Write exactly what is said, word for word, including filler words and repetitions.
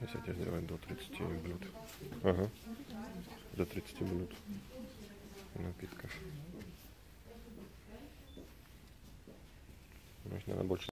Если это сделать до тридцати минут. Ага. До тридцати минут напитков. Может, наверное, больше.